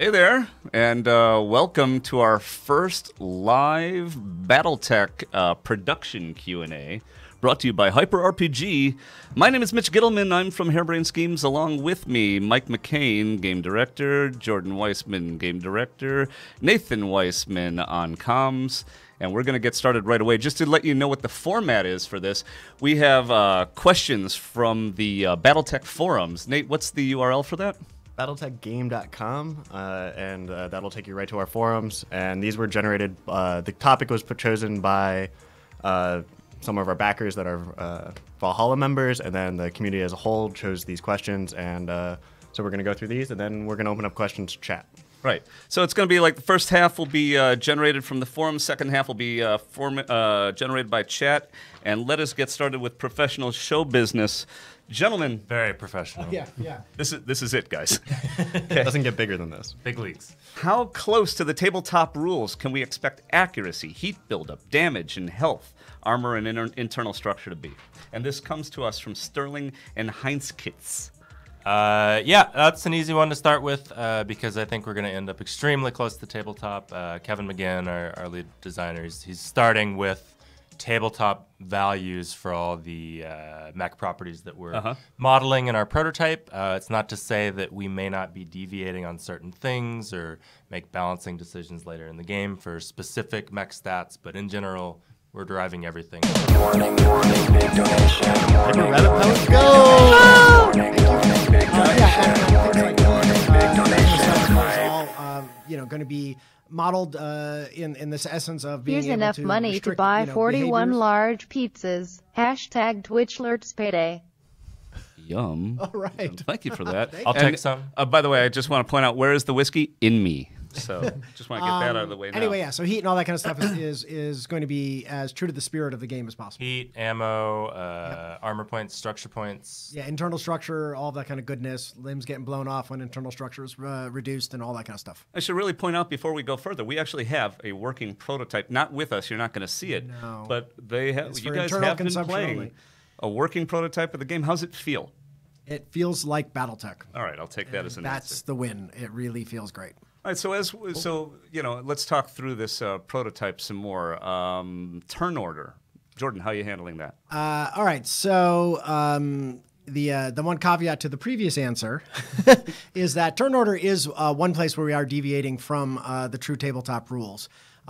Hey there, and welcome to our first live BattleTech production Q&A, brought to you by HyperRPG. My name is Mitch Gittleman. I'm from Harebrained Schemes. Along with me, Mike McCain, Game Director, Jordan Weissman, Game Director, Nathan Weissman on comms, and we're going to get started right away. Just to let you know what the format is for this, we have questions from the BattleTech forums. Nate, what's the URL for that? BattleTechGame.com, and that'll take you right to our forums. And these were generated, the topic was chosen by some of our backers that are Valhalla members, and then the community as a whole chose these questions. And so we're going to go through these, and then we're going to open up questions to chat. Right. So it's going to be like the first half will be generated from the forum, second half will be generated by chat. And let us get started with professional show business. Gentlemen. Very professional. Yeah. This is it, guys. It doesn't get bigger than this. Big leagues. How close to the tabletop rules can we expect accuracy, heat buildup, damage, and health, armor, and internal structure to be? And this comes to us from Sterling and Heinz-Kitz. Yeah, that's an easy one to start with because I think we're going to end up extremely close to the tabletop. Kevin McGinn, our lead designer, he's starting with tabletop values for all the mech properties that we're modeling in our prototype. It's not to say that we may not be deviating on certain things or make balancing decisions later in the game for specific mech stats, but in general, we're deriving everything. Warning, big donation. Let's go! Going to be modeled in this essence of being Here's able enough to money restrict, to buy 41 behaviors. large pizzas. Hashtag Twitchlerts payday. Yum. All right. Thank you for that. I'll take some. By the way, I just want to point out, where is the whiskey? In me. So just want to get that out of the way now. Anyway, yeah. So heat and all that kind of stuff is going to be as true to the spirit of the game as possible. Heat, ammo, armor points, structure points. Yeah, internal structure, all of that kind of goodness. Limbs getting blown off when internal structure is reduced, and all that kind of stuff. I should really point out before we go further, we actually have a working prototype, not with us, you're not going to see it, No. but they have. It's You for guys internal have been consumption playing only. a working prototype of the game. How's it feel? It feels like BattleTech. All right, I'll take that as an That's answer. the win. It really feels great. All right, so let's talk through this prototype some more. Turn order, Jordan, how are you handling that? All right, so the one caveat to the previous answer is that turn order is one place where we are deviating from the true tabletop rules.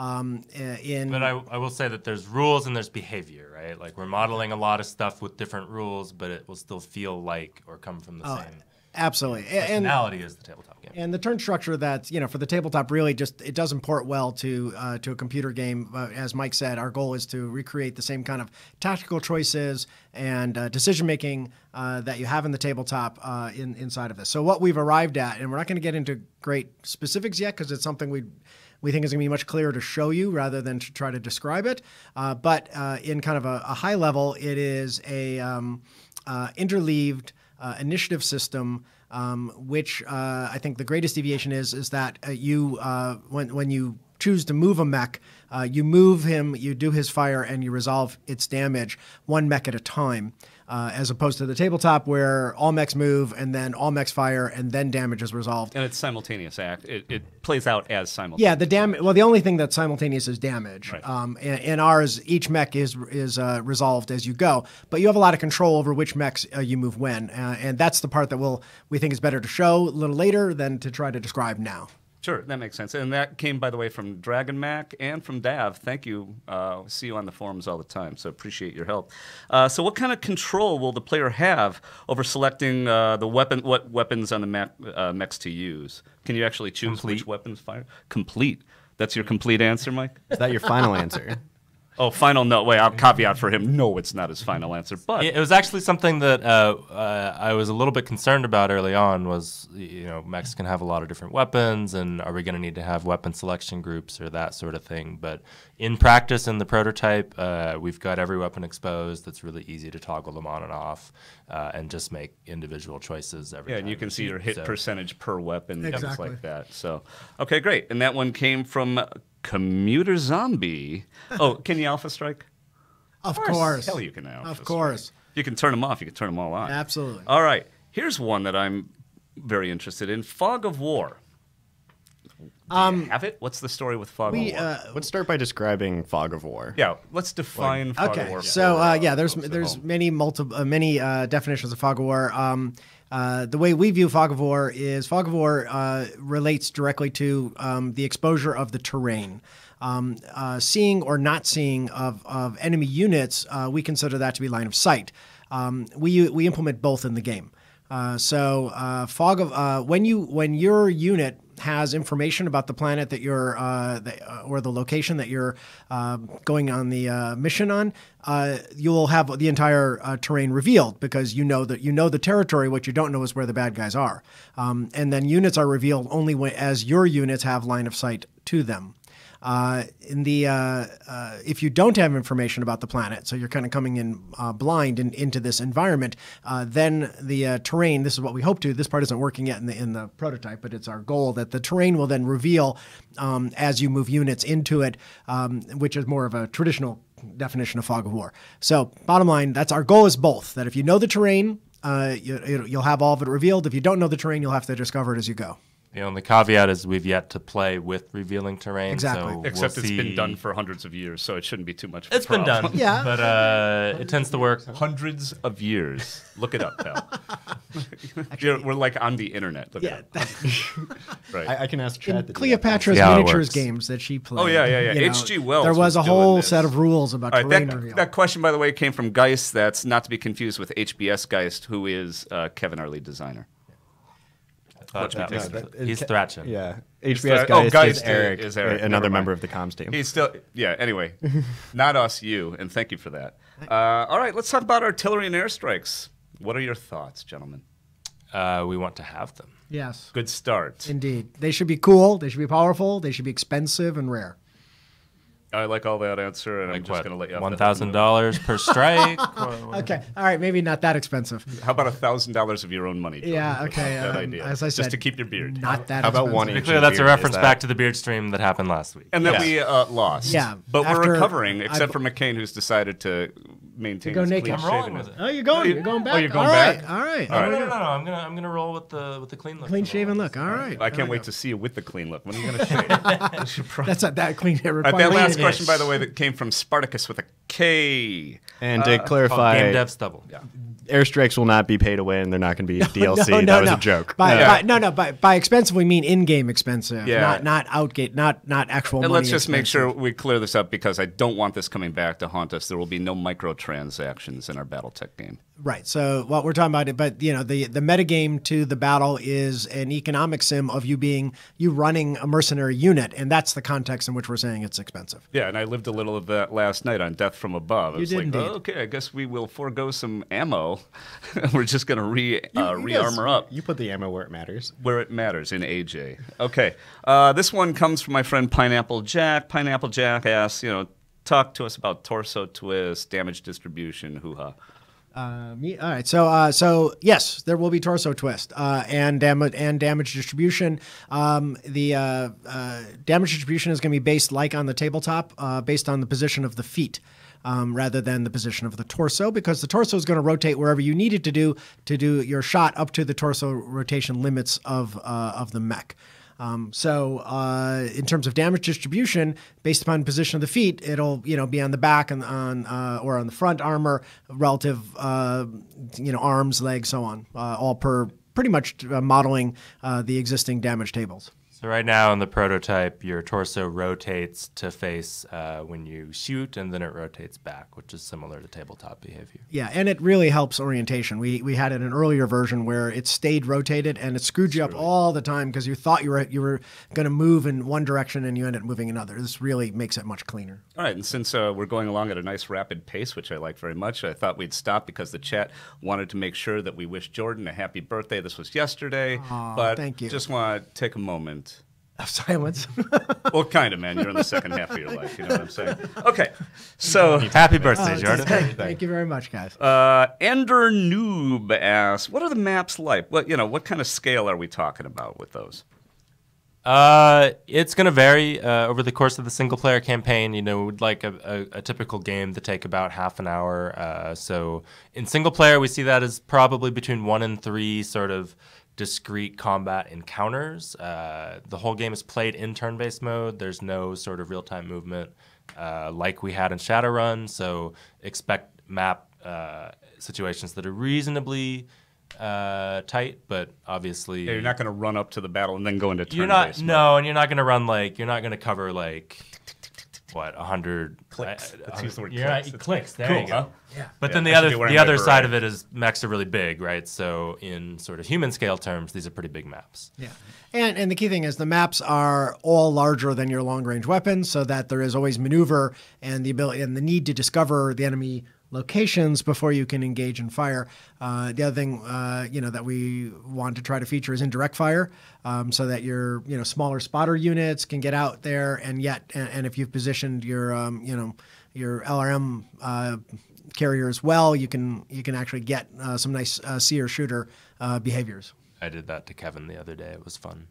But I will say that there's rules and there's behavior, right? Like we're modeling a lot of stuff with different rules, but it will still feel like or come from the same Absolutely. personality as the tabletop game. And the turn structure that, for the tabletop really it does import well to a computer game. As Mike said, our goal is to recreate the same kind of tactical choices and decision making that you have in the tabletop inside of this. So what we've arrived at, and we're not going to get into great specifics yet because it's something we think is going to be much clearer to show you rather than to try to describe it. But in kind of a high level, it is a interleaved initiative system, which I think the greatest deviation is that when you choose to move a mech, you move him, you do his fire, and you resolve its damage one mech at a time, as opposed to the tabletop where all mechs move and then all mechs fire and then damage is resolved. And it's simultaneous act. It plays out as simultaneous. Yeah, the damage. Well, the only thing that's simultaneous is damage. Right. In ours, each mech is resolved as you go, but you have a lot of control over which mechs you move when, and that's the part that we think is better to show a little later than to try to describe now. Sure, that makes sense. And that came, by the way, from Dragon Mac and from Dav. Thank you. See you on the forums all the time, so appreciate your help. So what kind of control will the player have over selecting what weapons on the mechs to use? Can you actually choose which weapons fire? Complete. That's your complete answer, Mike? Is that your final answer? Oh, final no. Wait, I'll caveat for him. No, it's not his final answer. But It was actually something that I was a little bit concerned about early on was, mechs can have a lot of different weapons, and are we going to need to have weapon selection groups or that sort of thing? But in practice, in the prototype, we've got every weapon exposed. It's really easy to toggle them on and off and just make individual choices every time. yeah, and you can see your hit percentage per weapon, things Exactly. like that. So, okay, great. And that one came from Commuter Zombie. Oh, can you Alpha Strike? Of course. Hell, you can Alpha Of Strike. course. You can turn them off. You can turn them all on. Absolutely. All right. Here's one that I'm very interested in. Fog of War. Do you have it? What's the story with Fog of War? Let's start by describing Fog of War. Yeah, let's define Fog of Okay, War. so for, there's folks at there's home. many definitions of fog of war. The way we view fog of war is fog of war relates directly to the exposure of the terrain. Seeing or not seeing of enemy units, we consider that to be line of sight. We implement both in the game. Fog of when your unit has information about the planet that you're or the location that you're going on the mission on, you'll have the entire terrain revealed because you know the territory. What you don't know is where the bad guys are, and then units are revealed only as your units have line of sight to them. If you don't have information about the planet, so you're kind of coming in blind into this environment, then the terrain. This is what we hope to. This part isn't working yet in the prototype, but it's our goal that the terrain will then reveal as you move units into it, which is more of a traditional definition of fog of war. So, bottom line, that's our goal is both. That if you know the terrain, you'll have all of it revealed. If you don't know the terrain, you'll have to discover it as you go. The only caveat is we've yet to play with revealing terrain. Exactly. So Except we'll it's been see. done for hundreds of years, so it shouldn't be too much of a It's been problem. done. Yeah. But it tends to work. Hundreds of years. Look it up, pal. We're like on the internet. Look it up. Right. I can ask Chad. In to do that. Cleopatra's See how it miniatures works. games that she played. Oh, yeah. you know, H.G. Wells There was a doing whole this. set of rules about All right, terrain that, reveal. that question, by the way, came from Geist. That's not to be confused with HBS Geist, who is Kevin, our lead designer. He's Ke- Thrachin. Yeah. Thra- HBS oh, Geist Geist is Eric, is Eric. Never another mind. member of the comms team. He's still, yeah, anyway. Not us, you, and thank you for that. All right, let's talk about artillery and airstrikes. What are your thoughts, gentlemen? We want to have them. Yes, Good start. indeed. They should be cool. They should be powerful. They should be expensive and rare. I like all that answer, and I'm Like just what? going to let you off the hook. $1,000 per strike. Okay, all right, maybe not that expensive. How about $1,000 of your own money? Jordan? Yeah, What's okay. that idea? As I said, just to keep your beard. Not that. How about expensive. 1 To be inch? clear, of that's a beard? reference Is that- back to the beard stream that happened last week. And that Yeah. we lost. Yeah, But we're after recovering, except I've- for McCain, who's decided to maintain go his naked. clean I'm rolling shaven. with it. Oh, you're going. you- You're going back. oh, you're going All right, back? All right. All right. No. I'm gonna roll with the clean look. Clean for shaven once. look. All right. I can't wait to see you with the clean look. When are you going to shave? That's that clean. It All right, requires that last clean. question, by the way, that came from Spartacus with a K. And to Called clarify, Game Dev Stubble. Yeah. airstrikes will not be pay to win. They're not going to be DLC. No, that was no. a joke. By expensive we mean in-game expensive, Yeah. not outgate, not actual And money. let's just make expensive. sure we clear this up because I don't want this coming back to haunt us. There will be no microtransactions in our BattleTech game. Right. So what we're talking about, but the metagame to the battle is an economic sim of you running a mercenary unit, and that's the context in which we're saying it's expensive. Yeah, and I lived a little of that last night on Death from Above. I was did like, indeed. oh, okay, I guess we will forego some ammo. We're just going to re-armor up You put the ammo where it matters. where it matters in AJ. Okay, this one comes from my friend Pineapple Jack. Pineapple Jack asks, talk to us about torso twist, damage distribution, hoo-ha. All right. So yes, there will be torso twist and damage distribution. The damage distribution is going to be based like on the tabletop, based on the position of the feet. Rather than the position of the torso, because the torso is going to rotate wherever you need it to do your shot up to the torso rotation limits of the mech. In terms of damage distribution, based upon position of the feet, it'll be on the back and or on the front armor, relative arms, legs, so on, all per pretty much modeling the existing damage tables. So right now in the prototype, your torso rotates to face when you shoot, and then it rotates back, which is similar to tabletop behavior. Yeah, and it really helps orientation. We had it in an earlier version where it stayed rotated, and it screwed you up all the time because you thought you were going to move in one direction and you ended up moving another. This really makes it much cleaner. All right, and since we're going along at a nice rapid pace, which I like very much, I thought we'd stop because the chat wanted to make sure that we wish Jordan a happy birthday. This was yesterday, but thank you. just want to take a moment. Of silence. Well, kind of, man. You're in the second half of your life. You know what I'm saying? Okay, so Happy birthday, Jordan. Thank you very much, guys. Ender Noob asks, what are the maps like? What kind of scale are we talking about with those? It's going to vary over the course of the single-player campaign. We'd like a typical game to take about half an hour. So in single-player, we see that as probably between 1 and 3 sort of discrete combat encounters. The whole game is played in turn-based mode. There's no sort of real-time movement like we had in Shadowrun, so expect map situations that are reasonably tight, but obviously Yeah, you're not going to run up to the battle and then go into you're not turn-based no, and you're not going to run you're not going to cover 100 Clicks. Let's use the word you're not- clicks. clicks. There Cool, you go. huh? Yeah. But Yeah, then I should be the wearing other my side beret. of it is mechs are really big, right? So in sort of human scale terms, these are pretty big maps. Yeah. And the key thing is the maps are all larger than your long range weapons, so that there is always maneuver and the ability and the need to discover the enemy locations before you can engage and fire. The other thing, that we want to try to feature is indirect fire, so that your smaller spotter units can get out there, and if you've positioned your your LRM carriers well, you can actually get some nice seer shooter behaviors. I did that to Kevin the other day. It was fun.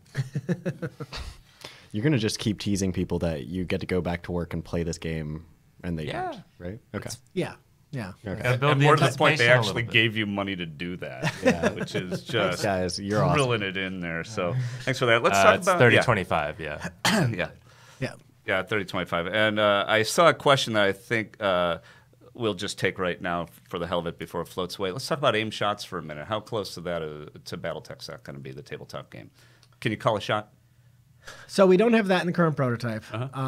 You're gonna just keep teasing people that you get to go back to work and play this game, and they Yeah. don't, right? Okay. Yeah. Yeah. Build And the more to the point, they anticipation a actually little bit. gave you money to do that, which is just Guys, you're awesome. drilling it in there. So thanks for that. Let's talk It's about 30-25, yeah. yeah. Yeah. Yeah, 30-25. And I saw a question that I think we'll just take right now for the hell of it before it floats away. Let's talk about aim shots for a minute. How close to that to BattleTech's that going to be, the tabletop game? Can you call a shot? So we don't have that in the current prototype.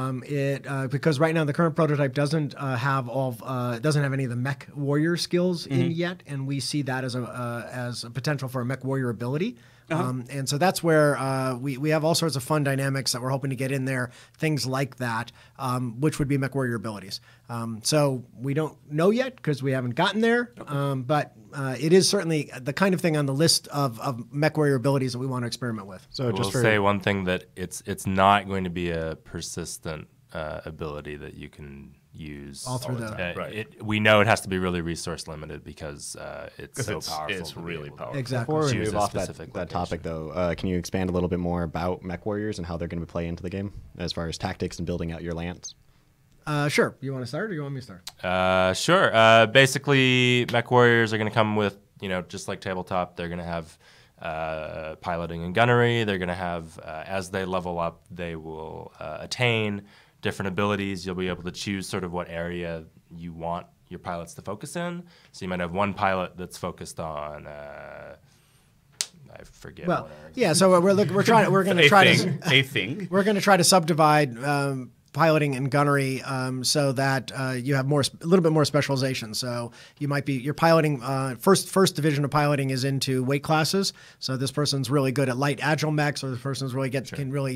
Because right now the current prototype doesn't have doesn't have any of the mech warrior skills in yet, and we see that as a potential for a mech warrior ability. And so that's where we have all sorts of fun dynamics that we're hoping to get in there, things like that, which would be mech warrior abilities. So we don't know yet because we haven't gotten there, but it is certainly the kind of thing on the list of mech warrior abilities that we want to experiment with. So We'll just for say one thing, that it's not going to be a persistent ability that you can use All through the time. Right. We know it has to be really resource limited because it's so It's powerful. it's to be really able to- powerful. Exactly. Before we choose move a off that specific topic, though, can you expand a little bit more about Mech Warriors and how they're going to play into the game as far as tactics and building out your lance? Sure. You want to start, or you want me to start? Sure. Basically, Mech Warriors are going to come with, just like tabletop, they're going to have piloting and gunnery. They're going to have, as they level up, they will attain different abilities. You'll be able to choose sort of what area you want your pilots to focus in. So you might have one pilot that's focused on, I forget. Well, what area. yeah. So we're going to try to A thing. we're going to try to subdivide piloting and gunnery so that you have a little bit more specialization. So you might be your piloting first division of piloting is into weight classes. So this person's really good at light agile mechs, or this person's really can really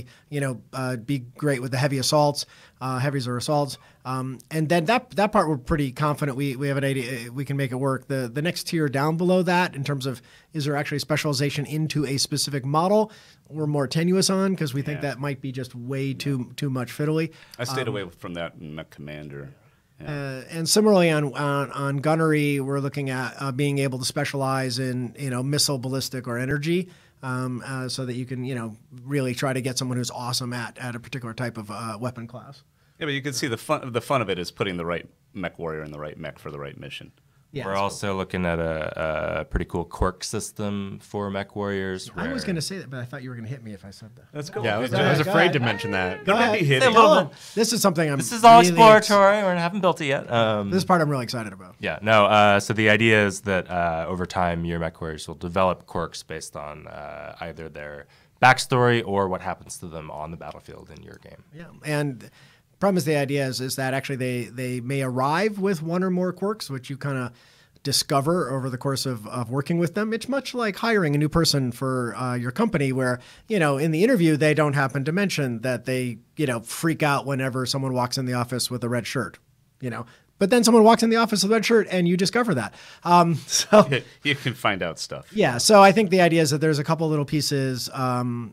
be great with the heavy assaults, heavies or assaults. And then that part we're pretty confident we have an idea we can make it work. The next tier down below that, in terms of is there actually specialization into a specific model, we're more tenuous on, because we think that might be just way too much fiddly. I stayed away from that in Mech Commander. Yeah. And similarly on gunnery, we're looking at being able to specialize in missile, ballistic, or energy, so that you can really try to get someone who's awesome at a particular type of weapon class. Yeah, but you can see the fun of it is putting the right mech warrior in the right mech for the right mission. Yeah, We're also looking at a pretty cool quirk system for Mech Warriors. I was where- going to say that, but I thought you were going to hit me if I said that. That's cool. Yeah, I was Go ahead. afraid to mention that. Go ahead. hit a it. little bit. This is something I'm. This is all really exploratory. We haven't built it yet. This part I'm really excited about. Yeah, no. So the idea is that over time, your Mech Warriors will develop quirks based on either their backstory or what happens to them on the battlefield in your game. Yeah, and problem is the idea is that actually they may arrive with one or more quirks, which you kind of discover over the course of working with them. It's much like hiring a new person for your company, where in the interview they don't happen to mention that they freak out whenever someone walks in the office with a red shirt, But then someone walks in the office with a red shirt, and you discover that. So You can find out stuff. yeah, so I think the idea is that there's a couple little pieces, kind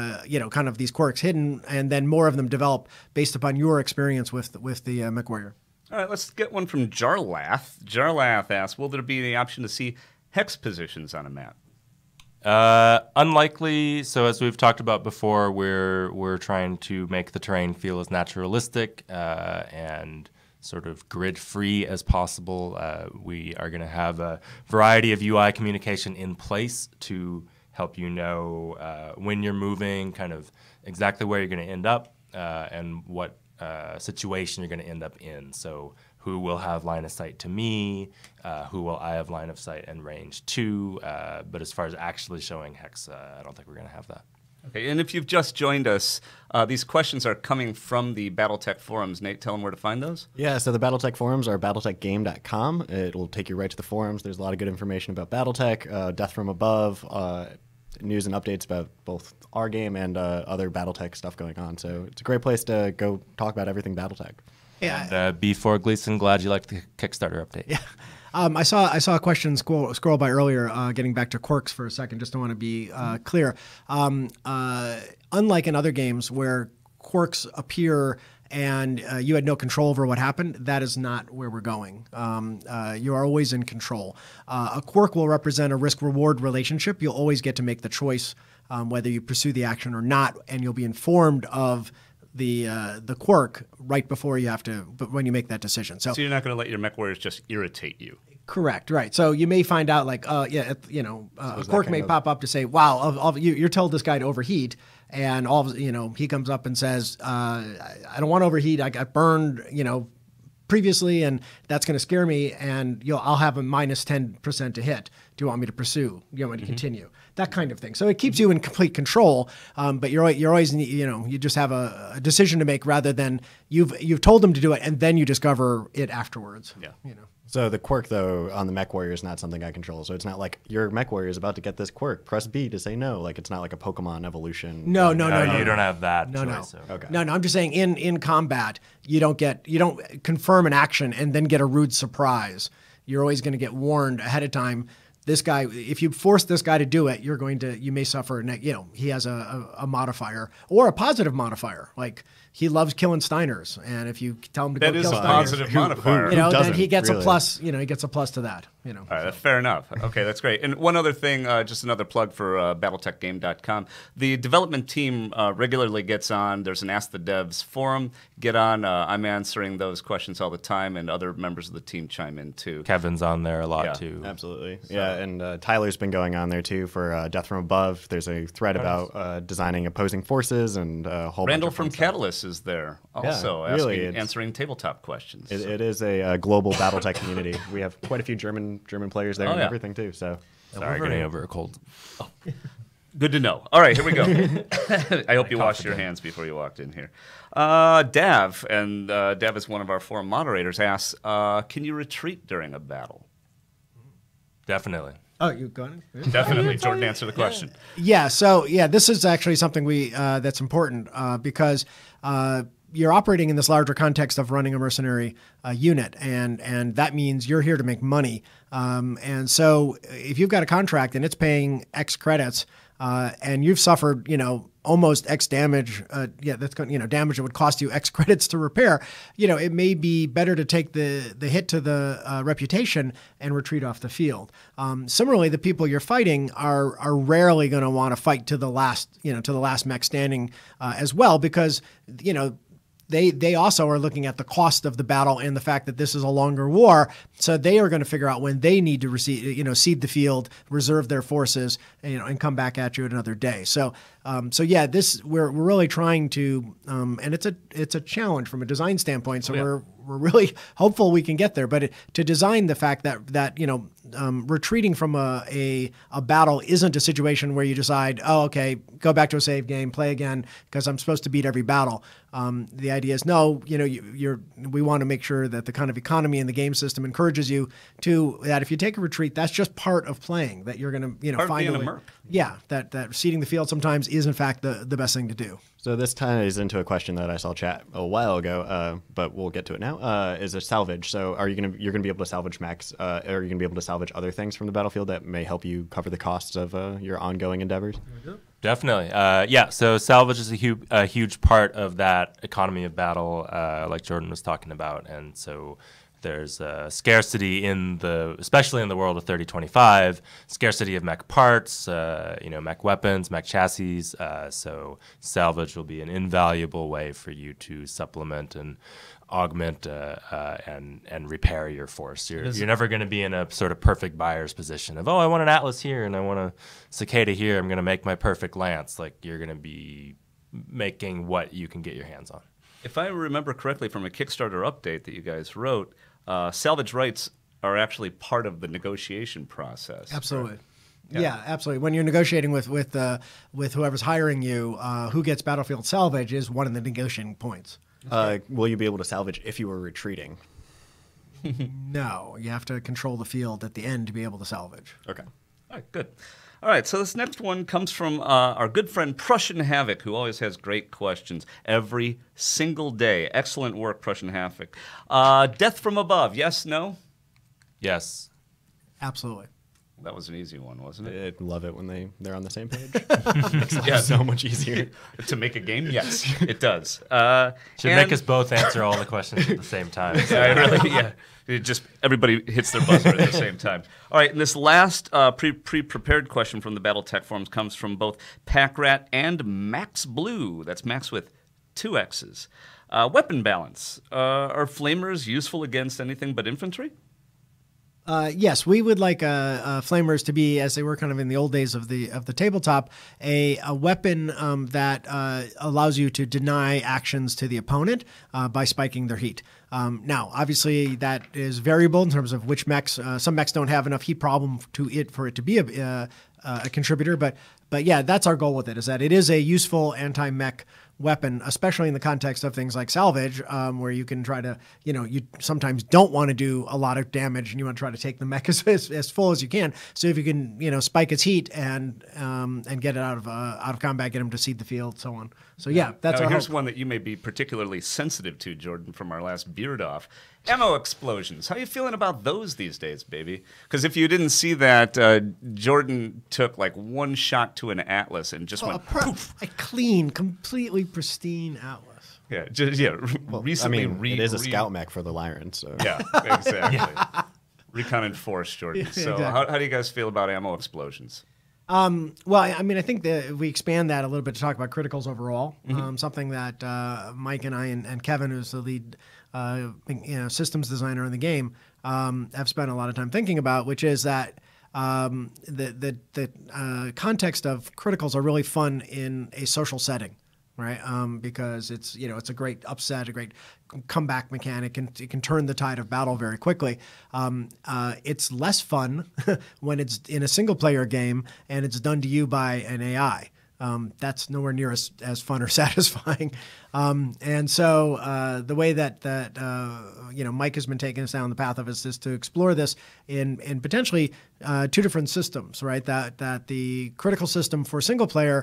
of these quirks hidden, and then more of them develop based upon your experience with the Mech Warrior. All right, let's get one from Jarlath. Jarlath asks, will there be the option to see hex positions on a map? Unlikely. So as we've talked about before, we're trying to make the terrain feel as naturalistic and sort of grid-free as possible. We are going to have a variety of UI communication in place to help you know when you're moving, kind of exactly where you're going to end up, and what situation you're going to end up in. So who will have line of sight to me, who will I have line of sight and range to, but as far as actually showing hex, I don't think we're going to have that. Okay, and if you've just joined us, these questions are coming from the BattleTech forums. Nate, tell them where to find those. Yeah, so the BattleTech forums are battletechgame.com. It will take you right to the forums. There's a lot of good information about BattleTech, Death from Above, news and updates about both our game and other BattleTech stuff going on. So it's a great place to go talk about everything BattleTech. Yeah. And B4 Gleason, glad you liked the Kickstarter update. Yeah. I saw a question scroll by earlier. Getting back to quirks for a second, just to want to be clear. Unlike in other games where quirks appear and you had no control over what happened, that is not where we're going. You are always in control. A quirk will represent a risk-reward relationship. You'll always get to make the choice whether you pursue the action or not, and you'll be informed of the quirk right before you have to, but when you make that decision. So you're not going to let your mech warriors just irritate you. Correct, right. So you may find out like, a quirk may pop up to say, wow, you're told this guy to overheat, and he comes up and says, I don't want to overheat. I got burned, previously, and that's going to scare me, and I'll have a minus 10% to hit. Do you want me to pursue? Do you want me to continue? That kind of thing. So it keeps you in complete control, but you're always, you just have a decision to make rather than you've told them to do it, and then you discover it afterwards. Yeah. So the quirk, though, on the mech warrior is not something I control. So it's not like your mech warrior is about to get this quirk. Press B to say no. Like it's not like a Pokemon evolution. No. You don't have that No. choice. So. Okay. No. I'm just saying in combat, you don't confirm an action and then get a rude surprise. You're always going to get warned ahead of time. This guy, if you force this guy to do it, you may suffer. He has a modifier or a positive modifier. Like he loves killing Steiners, and if you tell him to go kill Steiners, that is a positive modifier. then he gets really? a plus. He gets a plus to that. All right, that's fair enough. Okay, that's great. And one other thing, just another plug for BattleTechGame.com. The development team regularly gets on. There's an Ask the Devs forum. Get on. I'm answering those questions all the time, and other members of the team chime in too. Kevin's on there a lot too. Absolutely. Yeah, and Tyler's been going on there too for Death from Above. There's a thread about designing opposing forces and a whole Randall bunch of from fun stuff. Catalyst is there also, really, answering tabletop questions. It is a global BattleTech community. We have quite a few German players there and everything too. So Sorry, getting over a cold. Good to know. All right, here we go. I hope you washed your hands before you walked in here. Dav, and Dav is one of our forum moderators, asks, can you retreat during a battle? Definitely. Oh, you going? Definitely. Jordan, answer the question. Yeah. So this is actually something that's important because you're operating in this larger context of running a mercenary unit, and that means you're here to make money. And so if you've got a contract and it's paying X credits, and you've suffered, almost X damage, that's going, damage that would cost you X credits to repair. It may be better to take the hit to the reputation and retreat off the field. Similarly, the people you're fighting are rarely going to want to fight to the last mech standing as well, because they also are looking at the cost of the battle and the fact that this is a longer war. So they are going to figure out when they need to cede the field, reserve their forces, and come back at you another day. So, we're really trying to, and it's a challenge from a design standpoint. So we're really hopeful we can get there. But to design the fact that retreating from a battle isn't a situation where you decide, oh, okay, go back to a save game, play again because I'm supposed to beat every battle. The idea is no, we want to make sure that the kind of economy in the game system encourages you to that if you take a retreat, that's just part of playing. That you're going to find a way. Merc. Yeah, that ceding the field sometimes is in fact the best thing to do. So this ties into a question that I saw chat a while ago, but we'll get to it now. Is a salvage. So you're gonna be able to salvage mechs? Are you gonna be able to salvage other things from the battlefield that may help you cover the costs of your ongoing endeavors? Definitely. So salvage is a huge part of that economy of battle, like Jordan was talking about. And so There's scarcity especially in the world of 3025, scarcity of mech parts, mech weapons, mech chassis. So salvage will be an invaluable way for you to supplement and augment and repair your force. You're never going to be in a sort of perfect buyer's position of, I want an Atlas here and I want a Cicada here. I'm going to make my perfect lance. Like, you're going to be making what you can get your hands on. If I remember correctly from a Kickstarter update that you guys wrote, salvage rights are actually part of the negotiation process. Absolutely. Yeah, absolutely. When you're negotiating with whoever's hiring you, who gets battlefield salvage is one of the negotiating points. Will you be able to salvage if you were retreating? No, you have to control the field at the end to be able to salvage. Okay. All right, good. All right, so this next one comes from our good friend Prussian Havoc, who always has great questions every single day. Excellent work, Prussian Havoc. Death from above, yes, no? Yes. Absolutely. That was an easy one, wasn't it? I love it when they're on the same page. Makes it so much easier. To make a game, yes, it does. Should make us both answer all the questions at the same time. Yeah. It just everybody hits their buzzer at the same time. All right, and this last pre-prepared question from the BattleTech forums comes from both Packrat and Max Blue. That's Max with 2 X's. Weapon balance. Are flamers useful against anything but infantry? Yes, we would like flamers to be, as they were kind of in the old days of the tabletop, a weapon that allows you to deny actions to the opponent by spiking their heat. Now, obviously, that is variable in terms of which mechs. Some mechs don't have enough heat problem for it to be a contributor, but yeah, that's our goal with it. Is that it is a useful anti-mech weapon, especially in the context of things like salvage, where you can try to, you sometimes don't want to do a lot of damage and you want to try to take the mech as full as you can. So if you can, spike its heat and get it out of combat, get him to seed the field, so on. So yeah, that's our here's hope. one that you may be particularly sensitive to, Jordan, from our last beard off. Ammo explosions. How you feeling about those these days, baby? Because if you didn't see that, Jordan took like one shot to an Atlas and just went poof. A clean, completely pristine Atlas. Yeah, recently. It is a scout mech for the Lyran, so Yeah, exactly. Recon and Force, Jordan. Yeah, So exactly. how do you guys feel about ammo explosions? Well, I mean, I think that if we expand that a little bit to talk about criticals overall, something that Mike and I and Kevin, who's the lead systems designer in the game, have spent a lot of time thinking about, which is that the context of criticals are really fun in a social setting. Right, because it's a great upset, a great comeback mechanic, and it can turn the tide of battle very quickly. It's less fun when it's in a single player game and it's done to you by an AI. That's nowhere near as fun or satisfying. And so the way that Mike has been taking us down the path of is to explore this in potentially 2 different systems. Right, that the critical system for single player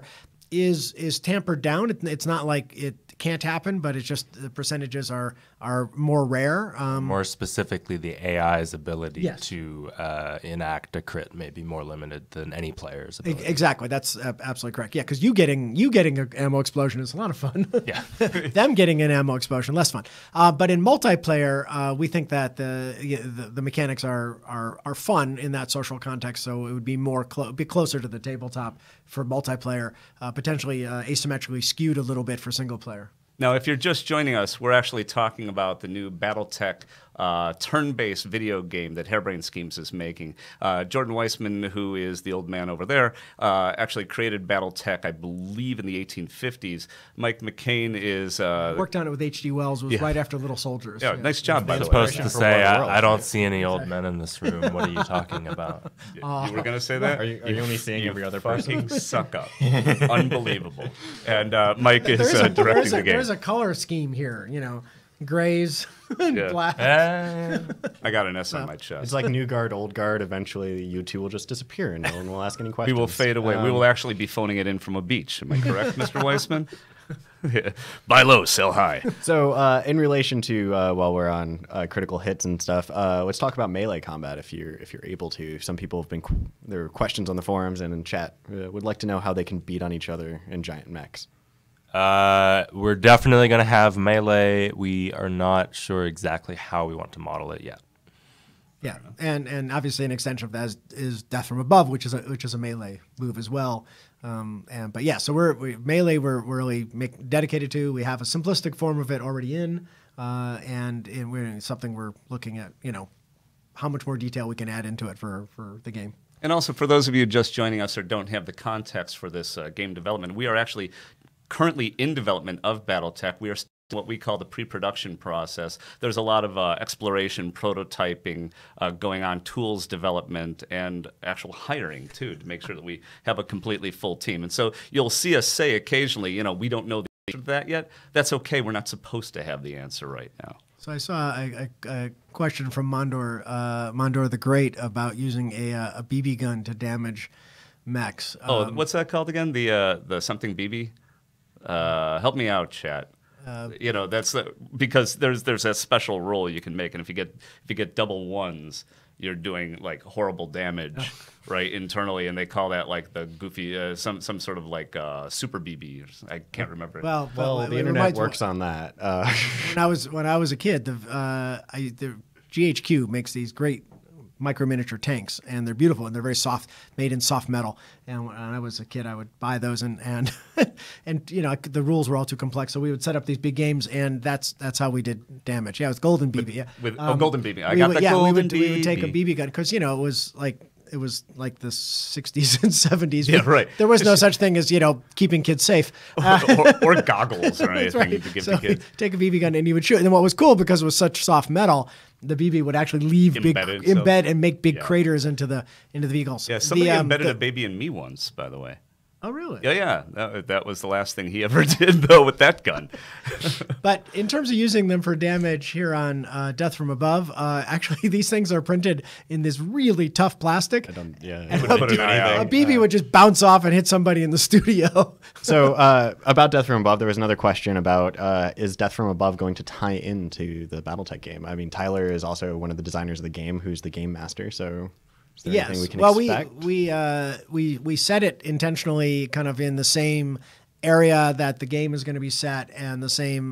is tampered down. It's not like it can't happen, but it's just the percentages are more rare. More specifically, the AI's ability Yes. to enact a crit may be more limited than any player's ability. Exactly, that's absolutely correct. Yeah, because you getting an ammo explosion is a lot of fun. Yeah. Them getting an ammo explosion, less fun. But in multiplayer, we think that the mechanics are fun in that social context. So it would be be closer to the tabletop for multiplayer, potentially asymmetrically skewed a little bit for single player. Now, if you're just joining us, we're actually talking about the new BattleTech turn-based video game that Harebrained Schemes is making. Jordan Weissman, who is the old man over there, actually created BattleTech, I believe, in the 1850s. Mike McCain is... Worked on it with H.G. Wells. Was right after Little Soldiers. Yeah, nice job, by I'm the supposed way. to say, I don't see any old men in this room. What are you talking about? You were going to say that? Are you only seeing every other person? Fucking suck up. Unbelievable. And Mike is There directing the game. There's a color scheme here, grays and Yeah. black. I got an S on my chest. It's like new guard, old guard. Eventually, you two will just disappear, and no one will ask any We questions. will fade away. We will actually be phoning it in from a beach. Am I correct, Mr. Weissman? Yeah. Buy low, sell high. So, in relation to while we're on critical hits and stuff, let's talk about melee combat if you're able to. Some people have been there are questions on the forums and in chat would like to know how they can beat on each other in giant mechs. We're definitely going to have melee. We are not sure exactly how we want to model it yet. Yeah, and obviously an extension of that is Death from Above, which is a melee move as well. But yeah, so melee we're really dedicated to. We have a simplistic form of it already in, and we're something we're looking at. How much more detail we can add into it for the game. And also, for those of you just joining us or don't have the context for this game development, we are actually currently in development of BattleTech. We are still in what we call the pre-production process. There's a lot of exploration, prototyping going on, tools development, and actual hiring, too, to make sure that we have a completely full team. And so you'll see us say occasionally, we don't know the answer to that yet. That's okay. We're not supposed to have the answer right now. So I saw a question from Mondor the Great about using a BB gun to damage mechs. What's that called again? The something BB? Help me out, chat. That's because there's a special roll you can make, and if you get double ones, you're doing like horrible damage, right, internally, and they call that like the goofy some sort of like super BB. I can't remember. Well, the internet works on that. When I was a kid, the GHQ makes these great micro miniature tanks, and they're beautiful and they're very soft, made in soft metal. And when I was a kid, I would buy those, and the rules were all too complex, so we would set up these big games, and that's how we did damage. Yeah, it was Golden BB. Golden BB. I got the Golden BB. We would take a BB gun because it was like the 60s and 70s. Yeah, right. There was no such thing as keeping kids safe, or goggles or anything right. you could give so the kids. Take a BB gun and you would shoot. And then what was cool, because it was such soft metal, the BB would actually embed and make big craters into the vehicles. Yeah, somebody embedded a baby in me once, by the way. Oh, really? Yeah. That was the last thing he ever did, though, with that gun. But in terms of using them for damage here on Death from Above, actually these things are printed in this really tough plastic. It wouldn't do a BB would just bounce off and hit somebody in the studio. So about Death from Above, there was another question about is Death from Above going to tie into the BattleTech game? I mean, Tyler is also one of the designers of the game, who's the game master, so... Yes. We can well, expect? we set it intentionally kind of in the same area that the game is going to be set, and the same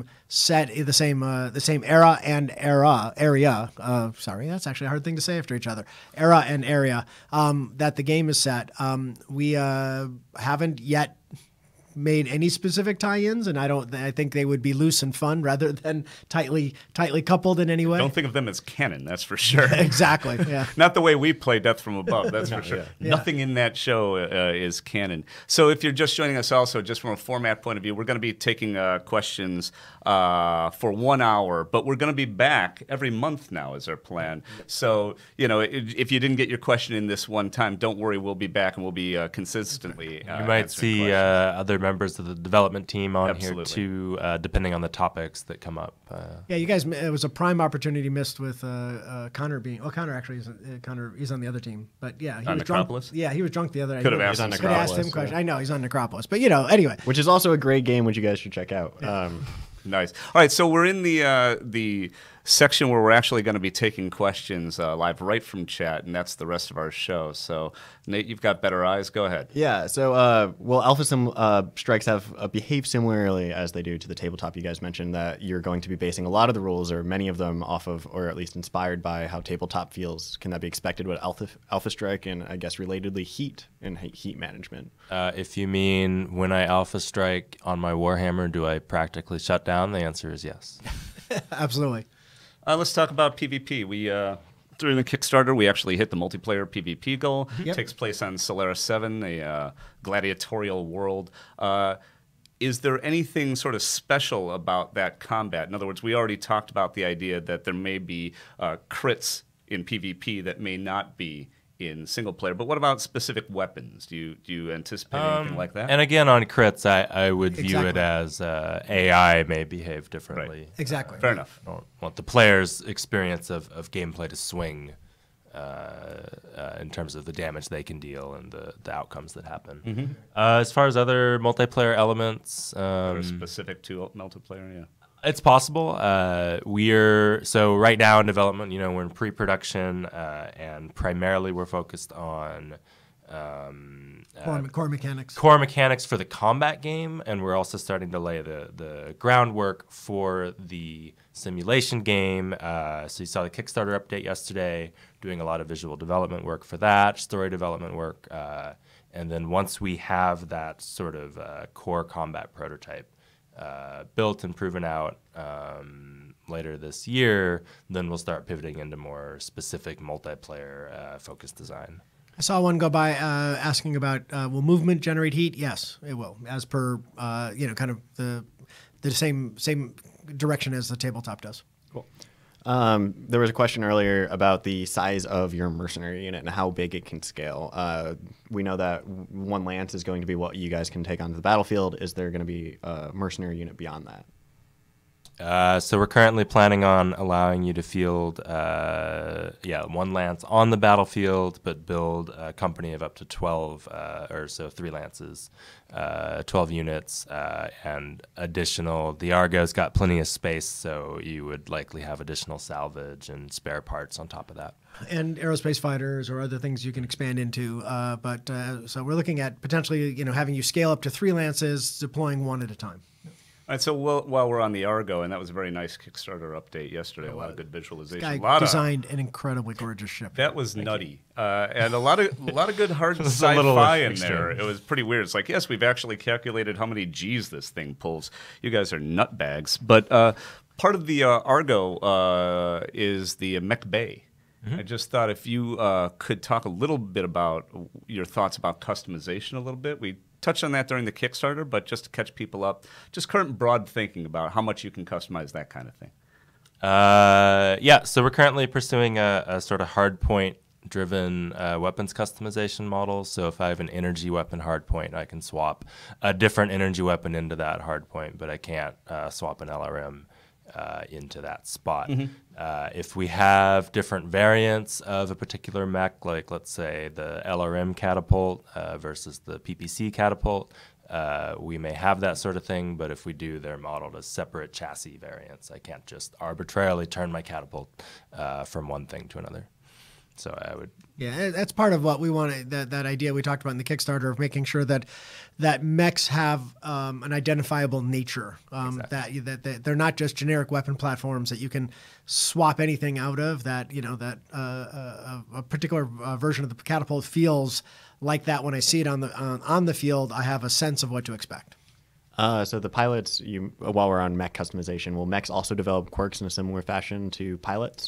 era and area. Sorry, that's actually a hard thing to say after each other. Era and area that the game is set. We haven't yet made any specific tie-ins, and I think they would be loose and fun rather than tightly coupled in any way. Don't think of them as canon, that's for sure. Exactly. Yeah. Not the way we play Death from Above, that's for sure. Yeah. Nothing in that show is canon. So if you're just joining us also, just from a format point of view, we're going to be taking questions for 1 hour, but we're going to be back every month now is our plan. So, if you didn't get your question in this one time, don't worry, we'll be back and we'll be consistently You might see other members of the development team on Absolutely. here too, depending on the topics that come up. Yeah, you guys, it was a prime opportunity missed with Connor being. Well, Connor actually isn't. Connor, he's on the other team, but yeah, he on was drunk. Necropolis? Yeah, he was drunk the other. Could have asked him. Could have asked him questions. I know he's on Necropolis, but anyway. Which is also a great game, which you guys should check out. Nice. All right, so we're in the section where we're actually going to be taking questions live right from chat, and that's the rest of our show. So, Nate, you've got better eyes. Go ahead. Yeah, so, Alpha Strikes have behaved similarly as they do to the tabletop. You guys mentioned that you're going to be basing a lot of the rules, or many of them, off of, or at least inspired by how tabletop feels. Can that be expected with Alpha Strike and, I guess, relatedly, heat and heat management? If you mean when I Alpha Strike on my Warhammer, do I practically shut down? The answer is yes. Absolutely. Let's talk about PvP. We during the Kickstarter, we actually hit the multiplayer PvP goal. Yep. It takes place on Solaris 7, a gladiatorial world. Is there anything sort of special about that combat? In other words, we already talked about the idea that there may be crits in PvP that may not be in single player, but what about specific weapons? Do you anticipate anything like that? And again, on crits, I would view Exactly. it as AI may behave differently. Right. Exactly. Fair enough. I don't want the player's experience of gameplay to swing in terms of the damage they can deal and the outcomes that happen. As far as other multiplayer elements, Or specific to multiplayer, yeah. it's possible. So right now in development, we're in pre-production, and primarily we're focused on Core mechanics. core mechanics for the combat game, and we're also starting to lay the groundwork for the simulation game. So you saw the Kickstarter update yesterday, doing a lot of visual development work for that, story development work, and then once we have that sort of core combat prototype built and proven out later this year, then we'll start pivoting into more specific multiplayer focused design. I saw one go by asking about will movement generate heat? Yes, it will, as per kind of the same direction as the tabletop does. Cool. There was a question earlier about the size of your mercenary unit and how big it can scale. We know that one lance is going to be what you guys can take onto the battlefield. Is there going to be a mercenary unit beyond that? So we're currently planning on allowing you to field, one lance on the battlefield, but build a company of up to 12 or so, 3 lances, 12 units, and additional. The Argo's got plenty of space, so you would likely have additional salvage and spare parts on top of that. And aerospace fighters or other things you can expand into. So we're looking at potentially, having you scale up to 3 lances, deploying 1 at a time. All right, so while we're on the Argo, and that was a very nice Kickstarter update yesterday, a lot of good visualization. Guy designed an incredibly gorgeous ship. That was nutty, and a lot of good hard was a little sci-fi in extreme. there. It was pretty weird. It's like, yes, we've actually calculated how many G's this thing pulls. You guys are nutbags. But part of the Argo is the Mech Bay. I just thought if you could talk a little bit about your thoughts about customization a little bit. We touched on that during the Kickstarter, but just to catch people up, just current broad thinking about how much you can customize that kind of thing. So we're currently pursuing a sort of hardpoint driven weapons customization model. So if I have an energy weapon hardpoint, I can swap a different energy weapon into that hardpoint, but I can't swap an LRM into that spot. If we have different variants of a particular mech, like let's say the LRM catapult versus the PPC catapult, we may have that sort of thing, but if we do, they're modeled as separate chassis variants. I can't just arbitrarily turn my catapult from one thing to another. So I would... Yeah, that's part of what we wanted, that idea we talked about in the Kickstarter of making sure that mechs have an identifiable nature, exactly. that they're not just generic weapon platforms that you can swap anything out of, that a particular version of the catapult feels like that when I see it on the field. I have a sense of what to expect. So the pilots, while we're on mech customization, will mechs also develop quirks in a similar fashion to pilots?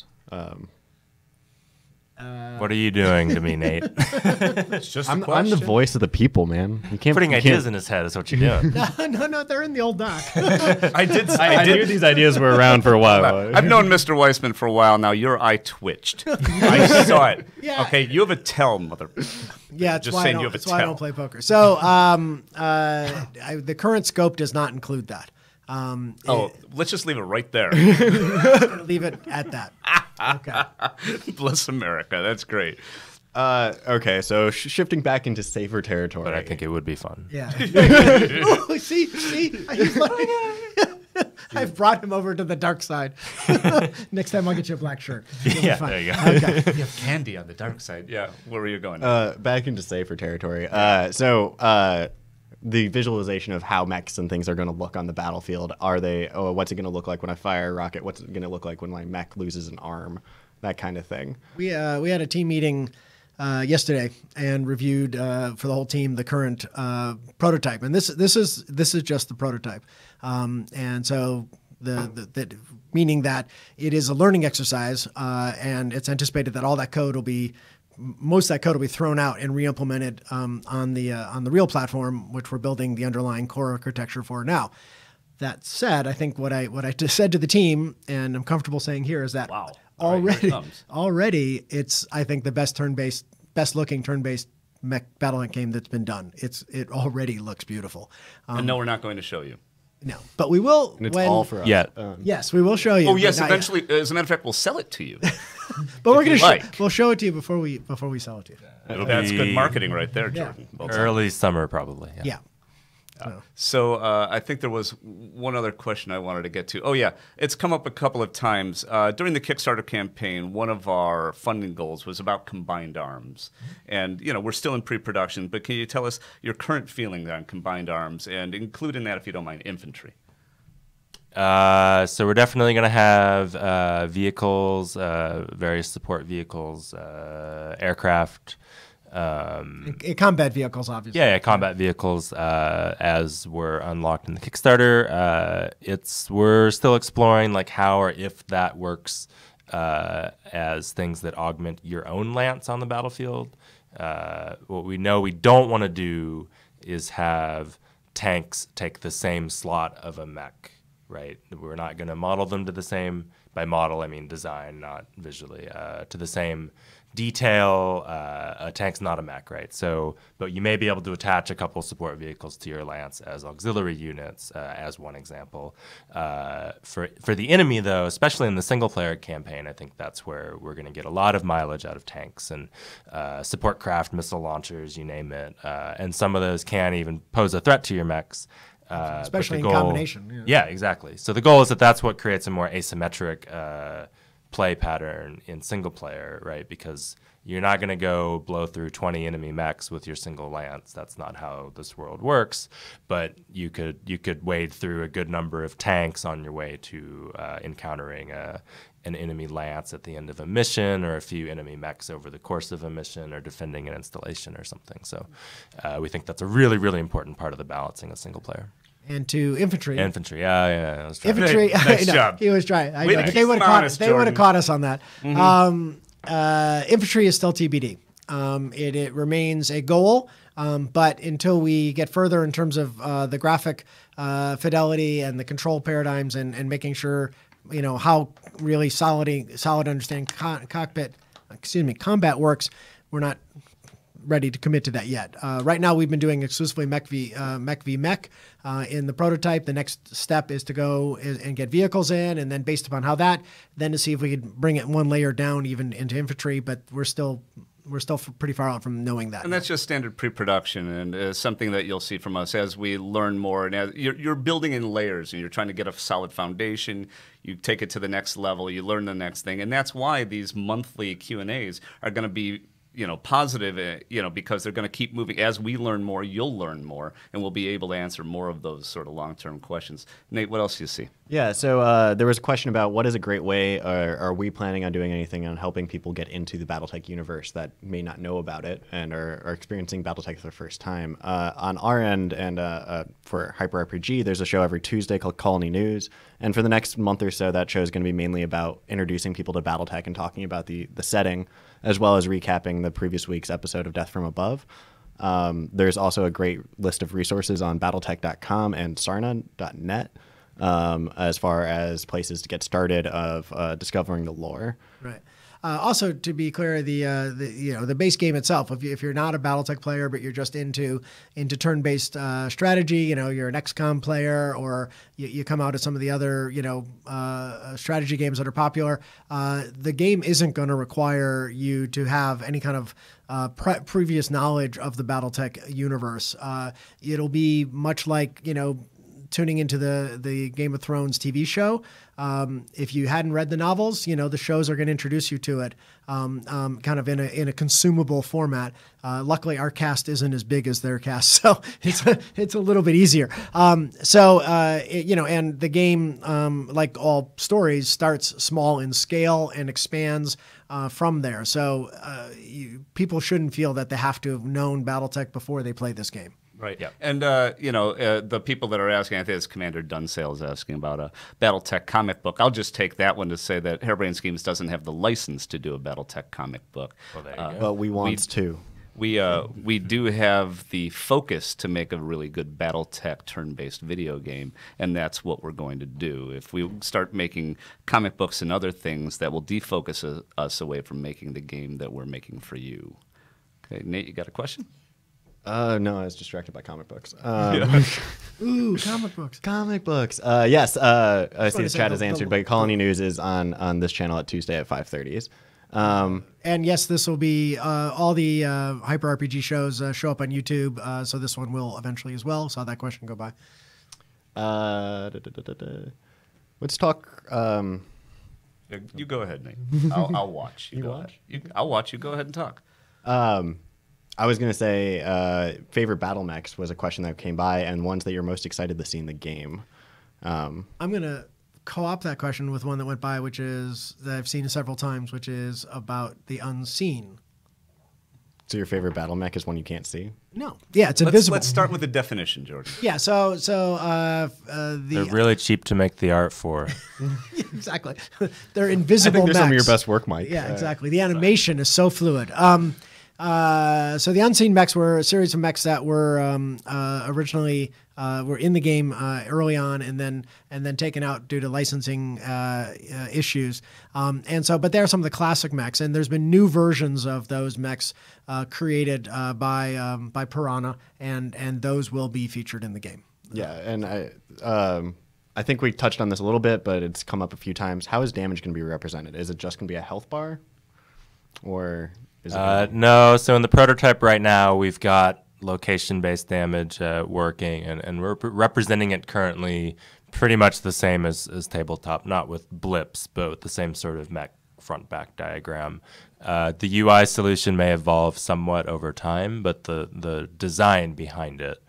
What are you doing to me, Nate? It's just I'm the voice of the people, man. You can't Putting ideas in his head is what you're doing. No, they're in the old doc. I knew these ideas were around for a while. I've known Mr. Weissman for a while now. Your eye twitched. I saw it. Yeah. Okay, you have a tell, mother. Yeah, Just saying you have a that's why I tell. don't play poker. So the current scope does not include that. Let's just leave it right there. Leave it at that. Okay. Bless America. That's great. Okay, so shifting back into safer territory. But I think it would be fun. Yeah. Oh, see, he's like, I've brought him over to the dark side. Next time I'll get you a black shirt. Yeah, there you go. Okay. You have candy on the dark side. Yeah. Where were you going? Back into safer territory. The visualization of how mechs and things are going to look on the battlefield. Are they, what's it going to look like when I fire a rocket? What's it going to look like when my mech loses an arm? That kind of thing. We had a team meeting yesterday and reviewed for the whole team the current prototype, and this is just the prototype, and so the meaning that it is a learning exercise, and it's anticipated that all that code will be. Most of that code will be thrown out and re-implemented on the real platform, which we're building the underlying core architecture for now. That said, I think what I just said to the team, and I'm comfortable saying here, is that already it's, I think, the best looking turn-based mech battle game that's been done. It already looks beautiful. And no, we're not going to show you. No, but we will. And it's all for us. Yeah. Yes, we will show you. Oh yes, but not eventually. As a matter of fact, we'll sell it to you. But we're you gonna like. we'll show it to you before we sell it to you. That's good be marketing right there, Yeah. Jordan. Well done. Early summer, probably. Yeah. So I think there was one other question I wanted to get to. Oh, yeah. It's come up a couple of times. During the Kickstarter campaign, one of our funding goals was about combined arms. And, we're still in pre-production, but can you tell us your current feeling on combined arms, and include in that, if you don't mind, infantry? So we're definitely going to have vehicles, various support vehicles, aircraft. Combat vehicles, obviously. Yeah, combat vehicles as were unlocked in the Kickstarter. We're still exploring like how or if that works as things that augment your own lance on the battlefield. What we know we don't want to do is have tanks take the same slot of a mech. Right, we're not going to model them to the same, by model I mean design, not visually, to the same detail. A tank's not a mech, right? So, but you may be able to attach a couple support vehicles to your lance as auxiliary units, as one example. For the enemy, though, especially in the single-player campaign, I think that's where we're going to get a lot of mileage out of tanks and support craft, missile launchers, you name it. And some of those can even pose a threat to your mechs. Especially in combination. Yeah, exactly. So the goal is that that's what creates a more asymmetric play pattern in single player, right? Because you're not going to go blow through 20 enemy mechs with your single lance. That's not how this world works. But you could wade through a good number of tanks on your way to encountering an enemy lance at the end of a mission, or a few enemy mechs over the course of a mission, or defending an installation or something. So we think that's a really, really important part of the balancing of single player. And to infantry. Infantry, yeah. I was trying. Infantry. Nice job. He was trying. They would have caught us on that. Infantry is still TBD. It remains a goal, but until we get further in terms of the graphic fidelity and the control paradigms and making sure how really solid understanding combat works, we're not ready to commit to that yet. Right now, we've been doing exclusively mech v mech in the prototype. The next step is to go and get vehicles in, and then based upon how that, then to see if we could bring it one layer down even into infantry. But we're still pretty far out from knowing that. And that's just standard pre-production, and something that you'll see from us as we learn more. And as you're building in layers, and you're trying to get a solid foundation. You take it to the next level. You learn the next thing, and that's why these monthly Q&As are going to be positive, because they're going to keep moving. As we learn more, you'll learn more, and we'll be able to answer more of those sort of long-term questions. Nate, what else do you see? Yeah, so there was a question about what is a great way, or are we planning on doing anything on helping people get into the BattleTech universe that may not know about it and are experiencing BattleTech for the first time? On our end, and for Hyper RPG, there's a show every Tuesday called Colony News, and for the next month or so, that show is going to be mainly about introducing people to BattleTech and talking about the setting, as well as recapping the previous week's episode of Death from Above. There's also a great list of resources on battletech.com and sarna.net as far as places to get started of discovering the lore. Right. Also, to be clear, the base game itself. If you're not a BattleTech player, but you're just into turn-based strategy, you're an XCOM player, or you come out of some of the other strategy games that are popular. The game isn't going to require you to have any kind of previous knowledge of the BattleTech universe. It'll be much like tuning into the Game of Thrones TV show. If you hadn't read the novels, the shows are going to introduce you to it kind of in a consumable format. Luckily, our cast isn't as big as their cast, so it's a little bit easier. And the game, like all stories, starts small in scale and expands from there. So people shouldn't feel that they have to have known BattleTech before they play this game. Right. Yeah. And, the people that are asking, I think it's Commander Dunsale is asking about a BattleTech comic book. I'll just take that one to say that Harebrained Schemes doesn't have the license to do a BattleTech comic book. Well, there you go. But we want to. We do have the focus to make a really good BattleTech turn-based video game, and that's what we're going to do. If we start making comic books and other things, that will defocus us away from making the game that we're making for you. Okay, Nate, you got a question? No, I was distracted by comic books. Ooh, comic books. Comic books. Yes, I see the chat is answered, but Colony News is on this channel at Tuesday at 5:30s. And yes, this will be all the Hyper RPG shows show up on YouTube, so this one will eventually as well. Saw that question go by. Let's talk. You go ahead, Nate. I'll watch. You go watch? ahead. I'll watch. You go ahead and talk. I was gonna say favorite battle mechs was a question that came by, and ones that you're most excited to see in the game. I'm gonna co-opt that question with one that went by, which is that I've seen several times, which is about the unseen. So your favorite battle mech is one you can't see? No, yeah, it's invisible. Let's start with the definition, Jordan. Yeah, so They're the really cheap to make the art for. exactly, they're I invisible. think they're some of your mechs. best work, Mike. Yeah, exactly. The animation is so fluid. So the unseen mechs were a series of mechs that were originally were in the game early on, and then taken out due to licensing issues. But they're some of the classic mechs, and there's been new versions of those mechs created by Piranha, and those will be featured in the game. Yeah, and I think we touched on this a little bit, but it's come up a few times. How is damage going to be represented? Is it just going to be a health bar, or is it? No, so in the prototype right now, we've got location-based damage working, and we're representing it currently pretty much the same as tabletop, not with blips, but with the same sort of mech front-back diagram. The UI solution may evolve somewhat over time, but the design behind it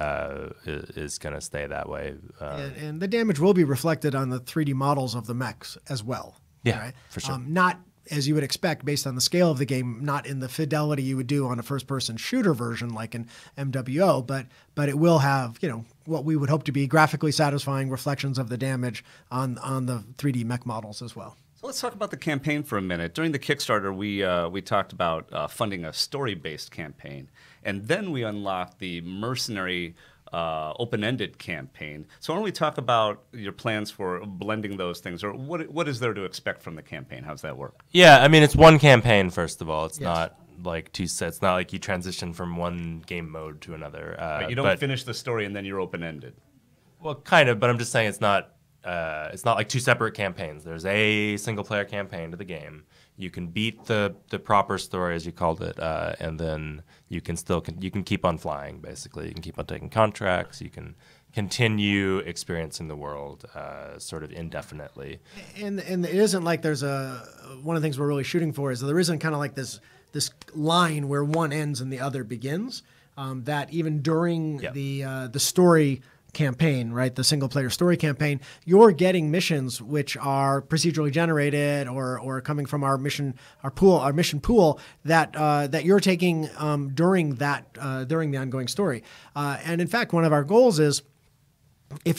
is going to stay that way. And the damage will be reflected on the 3D models of the mechs as well. Yeah, right? for sure. Not as you would expect based on the scale of the game, not in the fidelity you would do on a first-person shooter version like an MWO, but it will have, what we would hope to be graphically satisfying reflections of the damage on the 3D mech models as well. So let's talk about the campaign for a minute. During the Kickstarter, we talked about funding a story-based campaign, and then we unlocked the mercenary open-ended campaign. So why don't we talk about your plans for blending those things, or what is there to expect from the campaign? How's that work? Yeah, I mean, it's one campaign, first of all. It's not like two sets. It's not like you transition from one game mode to another. Right, you don't finish the story and then you're open-ended. Well, kind of, but I'm just saying it's not like two separate campaigns. There's a single-player campaign to the game. You can beat the proper story, as you called it, and then you can keep on flying, basically. You can keep on taking contracts. You can continue experiencing the world sort of indefinitely. And it isn't like there's one of the things we're really shooting for is that there isn't kind of like this line where one ends and the other begins. That even during the story campaign, right, the single player story campaign, you're getting missions which are procedurally generated or coming from our mission pool that you're taking during the ongoing story. And in fact, one of our goals is if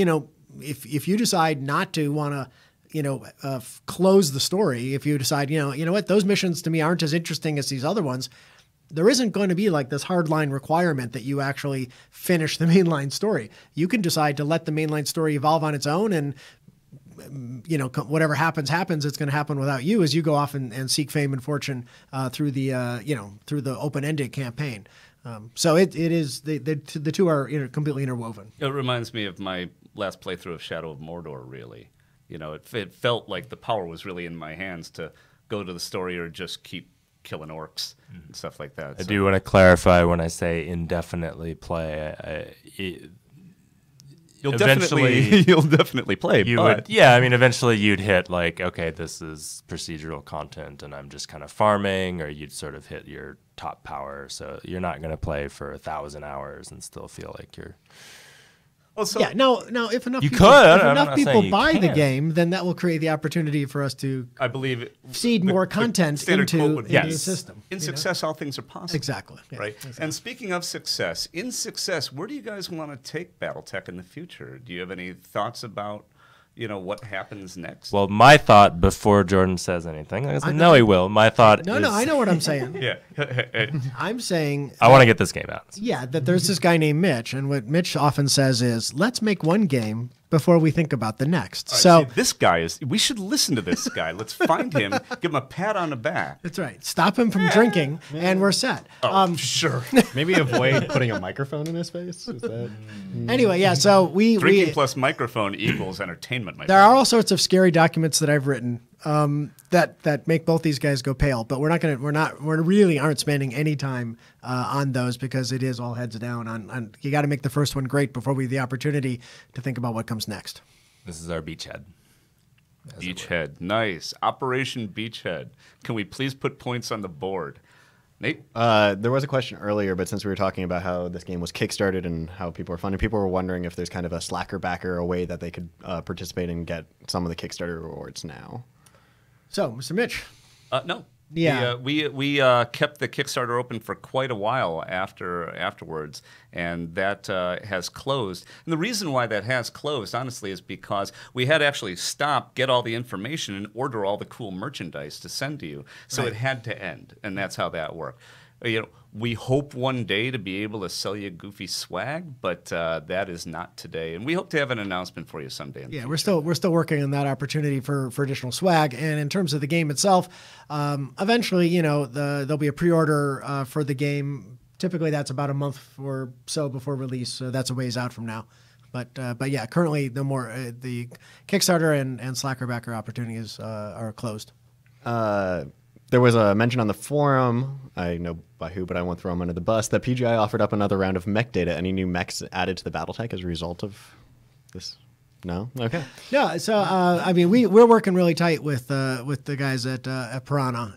you decide not to want to close the story, if you decide what, those missions to me aren't as interesting as these other ones, there isn't going to be like this hardline requirement that you actually finish the mainline story. You can decide to let the mainline story evolve on its own, and whatever happens. It's going to happen without you as you go off and seek fame and fortune through the open-ended campaign. So it is the two are completely interwoven. It reminds me of my last playthrough of Shadow of Mordor. Really, it felt like the power was really in my hands to go to the story or just keep killing orcs and stuff like that. I do want to clarify when I say indefinitely play. You'll definitely play. Eventually you'd hit like, okay, this is procedural content, and I'm just kind of farming, or you'd sort of hit your top power. So you're not going to play for 1,000 hours and still feel like you're. Now if enough you people, could. if enough people buy the can't. game, then that will create the opportunity for us to, I believe, seed more content into the system. In success, all things are possible. Exactly. Yeah, right. exactly. And speaking of success, where do you guys want to take BattleTech in the future? Do you have any thoughts about what happens next? Well, my thought before Jordan says anything, I know he will. My thought is... No, I know what I'm saying. Yeah. I'm saying... I want to get this game out. Yeah, that there's this guy named Mitch, and what Mitch often says is, let's make one game before we think about the next. Right, so see, this guy we should listen to this guy. Let's find him, give him a pat on the back. That's right. Stop him from drinking, and we're set. Sure. Maybe avoid putting a microphone in his face. Is that... Anyway, yeah, so Drinking plus microphone equals entertainment, my there friend. are all sorts of scary documents that I've written that make both these guys go pale. But we really aren't spending any time on those because it is all heads down. On you got to make the first one great before we have the opportunity to think about what comes next. This is our beachhead. Beachhead, nice. Operation Beachhead. Can we please put points on the board? Nate? There was a question earlier, but since we were talking about how this game was kickstarted and how people are funding, people were wondering if there's kind of a slacker backer, a way that they could participate and get some of the Kickstarter rewards now. So, Mr. Mitch. No. Yeah. We kept the Kickstarter open for quite a while afterwards, and that has closed. And the reason why that has closed, honestly, is because we had to actually stop, get all the information, and order all the cool merchandise to send to you. So Right. it had to end, and that's how that worked. We hope one day to be able to sell you goofy swag, but that is not today. And we hope to have an announcement for you someday. In the Yeah, future. we're still working on that opportunity for additional swag. And in terms of the game itself, eventually, there'll be a pre-order for the game. Typically, that's about a month or so before release, so that's a ways out from now. But yeah, currently the Kickstarter and Slacker backer opportunities are closed. There was a mention on the forum, I know by who, but I won't throw them under the bus, that PGI offered up another round of mech data. Any new mechs added to the Battletech as a result of this? No? Okay. Yeah, so we're working really tight with the guys at Piranha,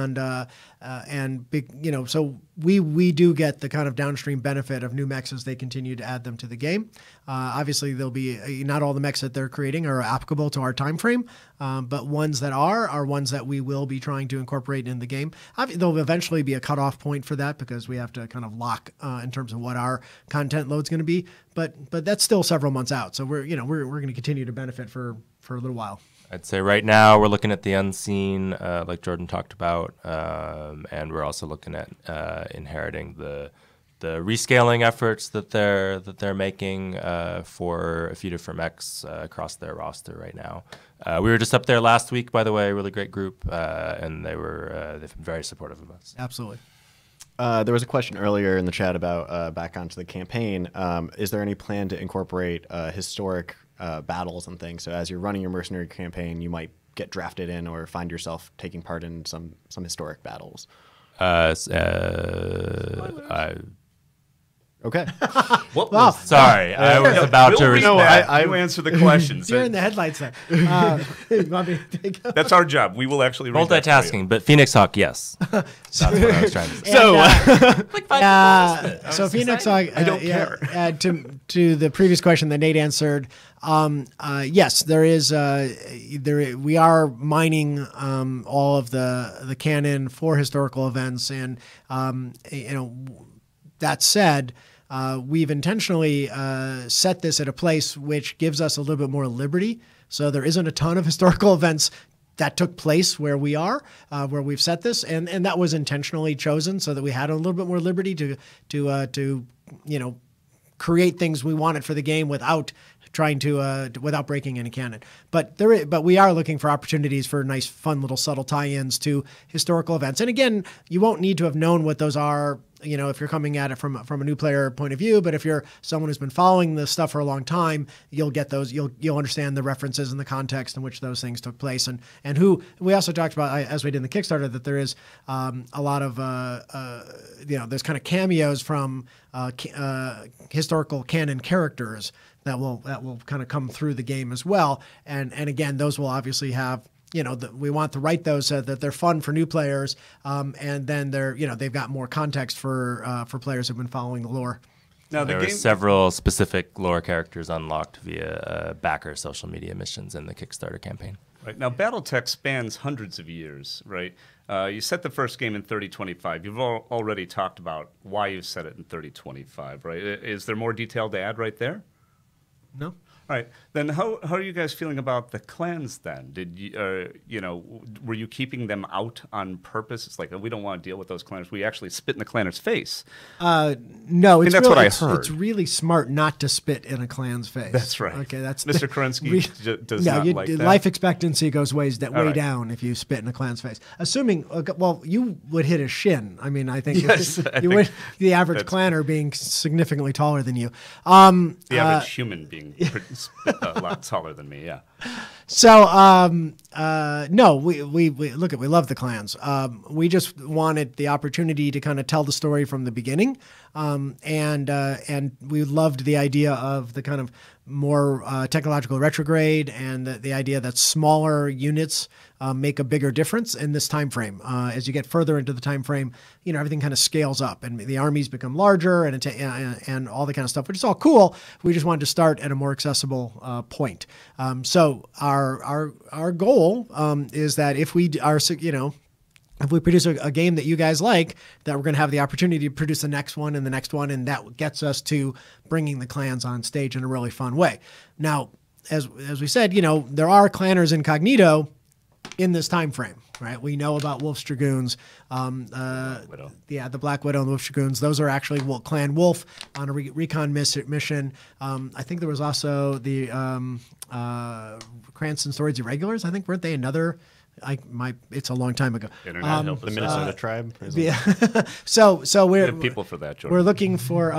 so we do get the kind of downstream benefit of new mechs as they continue to add them to the game. Obviously, there'll be not all the mechs that they're creating are applicable to our time frame, but ones that are ones that we will be trying to incorporate in the game. There'll eventually be a cutoff point for that because we have to kind of lock in terms of what our content load's going to be. But that's still several months out, so we're going to continue to benefit for a little while. I'd say right now we're looking at the unseen, like Jordan talked about, and we're also looking at inheriting the rescaling efforts that they're making for a few different mechs across their roster right now. We were just up there last week, by the way, really great group, and they've been very supportive of us. Absolutely. There was a question earlier in the chat about back onto the campaign. Is there any plan to incorporate historic battles and things? So as you're running your mercenary campaign, you might get drafted in or find yourself taking part in some historic battles. Okay. What Wow. was Sorry, I was about to We'll read respond. that. You answer the questions. You're in the headlights there. You want me to take over? That's our job. We will actually read that for you. Multitasking, but Phoenix Hawk, yes. That's what I was trying to say. So Phoenix Hawk, I don't care. To the previous question that Nate answered, yes, there is. We are mining all of the canon for historical events, and that said, we've intentionally set this at a place which gives us a little bit more liberty. So there isn't a ton of historical events that took place where we are, where we've set this, and that was intentionally chosen so that we had a little bit more liberty to create things we wanted for the game without trying to without breaking any canon. But we are looking for opportunities for nice, fun little subtle tie-ins to historical events. And again, you won't need to have known what those are, if you're coming at it from a new player point of view. But if you're someone who's been following this stuff for a long time, you'll get those. You'll understand the references and the context in which those things took place. And who we also talked about, as we did in the Kickstarter, that there is a lot of there's kind of cameos from historical canon characters that will kind of come through the game as well. And again, those will obviously have, we want to write those so that they're fun for new players. And then they've got more context for players who've been following the lore. Now, There were several specific lore characters unlocked via backer social media missions in the Kickstarter campaign. Right. Now, Battletech spans hundreds of years, right? You set the first game in 3025. You've already talked about why you set it in 3025, right? Is there more detail to add right there? No? All right. Then how are you guys feeling about the clans then? Did you, were you keeping them out on purpose? It's like, we don't want to deal with those clanners. We actually spit in the clanner's face. No, that's what I heard. It's really smart not to spit in a clan's face. That's right. Okay, that's Mr. Kerensky does not like that. Life expectancy goes way right. down if you spit in a clan's face. Assuming, you would hit a shin. I mean, I think Yes, the average clanner being significantly taller than you. The average human being a lot taller than me, yeah. So no, we look at we love the clans. We just wanted the opportunity to kind of tell the story from the beginning, and we loved the idea of the kind of more technological retrograde and the idea that smaller units make a bigger difference in this time frame. As you get further into the time frame, everything kind of scales up, and the armies become larger, and all the kind of stuff, which is all cool. We just wanted to start at a more accessible point. So our goal is that if we are, if we produce a game that you guys like, that we're going to have the opportunity to produce the next one and the next one, and that gets us to bringing the clans on stage in a really fun way. Now, as we said, there are clanners incognito in this time frame, right? We know about Wolf's Dragoons, the Black Widow and the Wolf's Dragoons. Those are actually Clan Wolf on a recon mission. I think there was also the Cranston Swords Irregulars. I think weren't they another? It's a long time ago. The Minnesota tribe. Yeah. so we're people for that, Jordan. We're looking for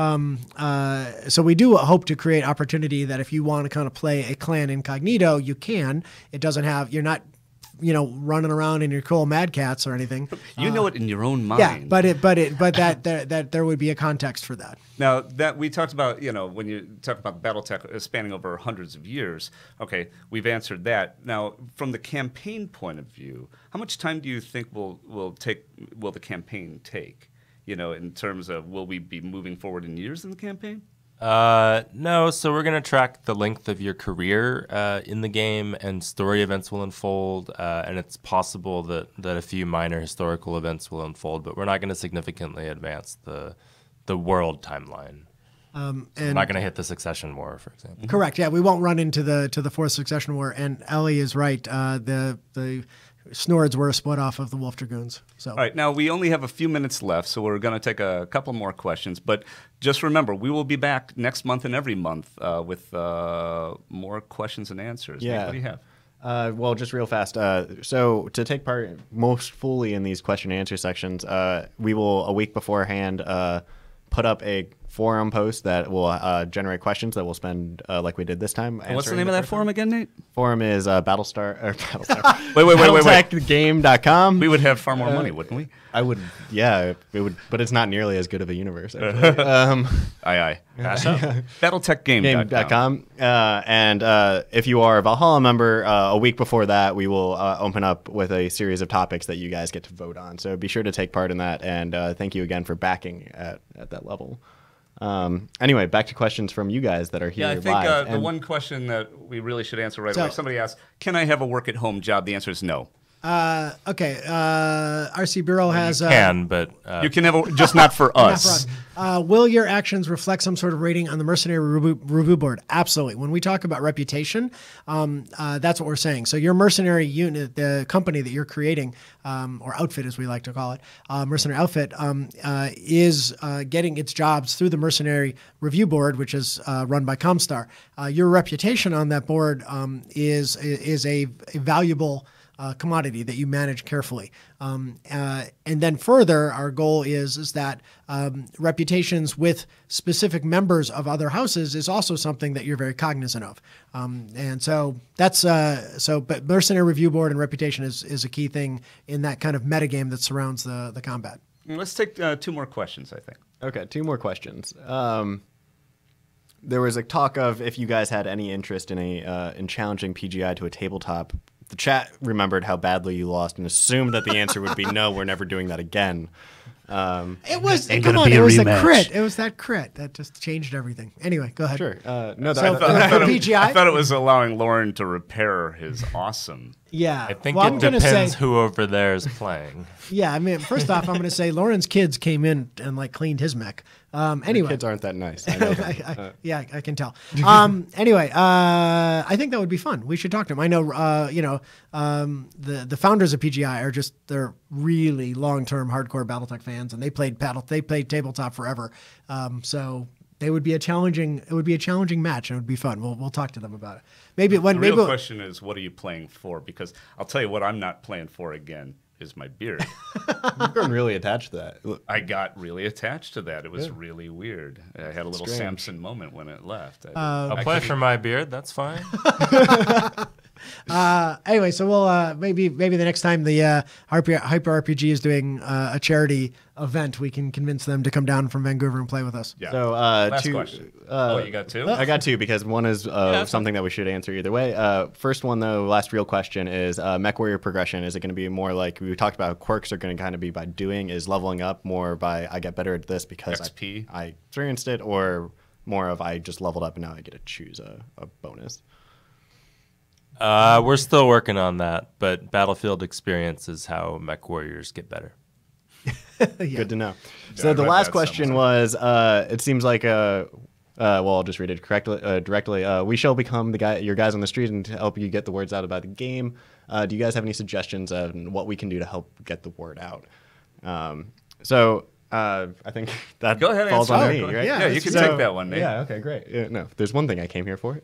so we do hope to create opportunity that if you want to kind of play a clan incognito, you can. It doesn't have, you're not running around in your cool Mad Cats or anything. You know it in your own mind. Yeah, but that there would be a context for that. Now that we talked about, when you talk about BattleTech spanning over hundreds of years, okay, we've answered that. Now, from the campaign point of view, how much time do you think will the campaign take? In terms of, will we be moving forward in years in the campaign? No, so we're going to track the length of your career in the game, and story events will unfold, and it's possible that a few minor historical events will unfold, but we're not going to significantly advance the world timeline. And we're not going to hit the Succession War, for example. Correct. Yeah, we won't run into the fourth Succession War, and Ellie is right. The Snords were a split off of the Wolf Dragoons. So. All right, now we only have a few minutes left, so we're going to take a couple more questions. But just remember, we will be back next month and every month with more questions and answers. Yeah. Nate, what do you have? Well, just real fast. So to take part most fully in these question and answer sections, we will, a week beforehand, put up a forum post that will generate questions that we'll spend, like we did this time. What's the name of that forum again, Nate? Forum is Battlestar. Wait. BattleTechGame.com. We would have far more money, wouldn't we? I would, yeah, it would, but it's not nearly as good of a universe. Actually. Aye. BattleTechGame.com. And if you are a Valhalla member, a week before that, we will open up with a series of topics that you guys get to vote on. So be sure to take part in that. And thank you again for backing at that level. Anyway, back to questions from you guys that are here live. Yeah, I think the one question that we really should answer right away. Somebody asked, can I have a work-at-home job? The answer is no. Okay. RC Bureau has... You can, but... you can have just not for us. Will your actions reflect some sort of rating on the Mercenary Review Board? Absolutely. When we talk about reputation, that's what we're saying. So your mercenary unit, the company that you're creating, or outfit as we like to call it, mercenary outfit, is getting its jobs through the Mercenary Review Board, which is run by Comstar. Your reputation on that board is a valuable commodity that you manage carefully. And then further, our goal is that reputations with specific members of other houses is also something that you're very cognizant of. And so that's but Mercenary Review Board and reputation is a key thing in that kind of metagame that surrounds the combat. Let's take 2 more questions, I think. Okay, 2 more questions. There was a talk of if you guys had any interest in challenging PGI to a tabletop. The chat remembered how badly you lost and assumed that the answer would be no, we're never doing that again. It was a crit. It was that crit that just changed everything. Anyway, go ahead. Sure. I thought it was allowing Lauren to repair his awesome. Yeah. I think it depends who over there is playing. Yeah, I mean, first off, I'm going to say Lauren's kids came in and cleaned his mech. Anyway, kids aren't that nice. Yeah, I can tell. Anyway, I think that would be fun. We should talk to him. I know, the founders of PGI they're really long-term hardcore BattleTech fans, and they played tabletop forever. So it would be a challenging match, and it would be fun. We'll talk to them about it. The real question is, what are you playing for? Because I'll tell you what I'm not playing for again is my beard. You've gotten really attached to that. I got really attached to that. It was really weird. I had a little Samson moment when it left. I'll play for my beard. That's fine. Anyway, so we'll maybe the next time the Hyper RPG is doing a charity event, we can convince them to come down from Vancouver and play with us. Yeah. So Last question. You got two? I got two because one is something that we should answer either way. First one though, last real question is MechWarrior progression. Is it going to be more like we talked about? Quirks are going to kind of be by doing. Is leveling up more by I get better at this because XP? I experienced it, or more of I just leveled up and now I get to choose a bonus? We're still working on that, but Battlefield experience is how Mech Warriors get better. Good to know. Yeah, So I the read last that question somewhere. was, it seems like, well, I'll just read it directly. We shall become your guys on the street and to help you get the words out about the game. Do you guys have any suggestions on what we can do to help get the word out? I think that Go ahead and falls answer. on me, Go ahead. right? Yeah, you can take that one, Nate. Yeah, okay, great. Yeah, no, there's one thing I came here for.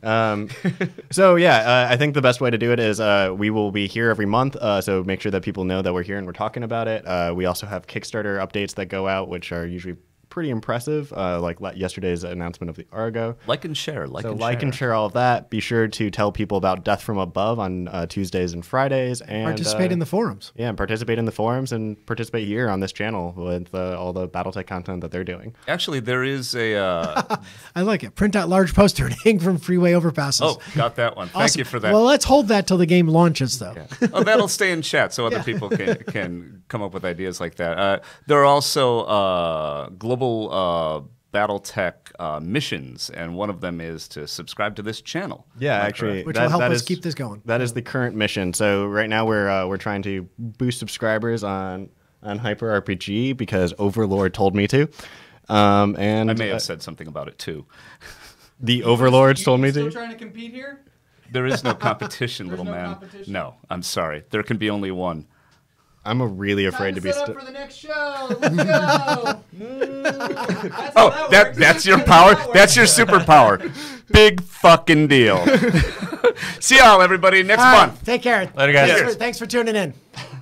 I think the best way to do it is we will be here every month, so make sure that people know that we're here and we're talking about it. We also have Kickstarter updates that go out, which are usually pretty impressive, like yesterday's announcement of the Argo. Like and share. Like and share all of that. Be sure to tell people about Death from Above on Tuesdays and Fridays. And Participate in the forums. Yeah, and participate in the forums and participate here on this channel with all the BattleTech content that they're doing. Actually, there is a... I like it. Print out large poster and hang from freeway overpasses. oh, got that one. Thank Awesome. you for that. Well, let's hold that till the game launches, though. Oh, that'll stay in chat so other people can come up with ideas like that. There are also global BattleTech missions, and one of them is to subscribe to this channel. Yeah, Am I actually, correct? Which will help us keep this going. That is the current mission. So right now we're trying to boost subscribers on Hyper RPG because Overlord told me to. And I may have said something about it too. the Overlords told me Still to. trying to compete here? There is no competition, little no man. competition? No, I'm sorry. There can be only one. I'm really afraid to be. Set up for the next show. Let's go. That's Oh, how that works. that's your power. That's your superpower. Big fucking deal. See y'all, everybody, next All right, month. take care. Later, guys. Thanks for tuning in.